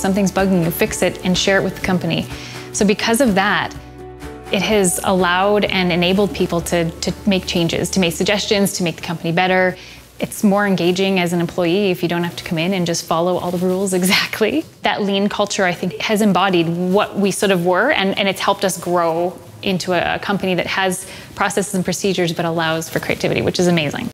something's bugging you, fix it and share it with the company. So because of that, it has allowed and enabled people to make changes, to make suggestions, to make the company better. It's more engaging as an employee if you don't have to come in and just follow all the rules exactly. That lean culture, I think, has embodied what we sort of were, and it's helped us grow into a company that has processes and procedures but allows for creativity, which is amazing.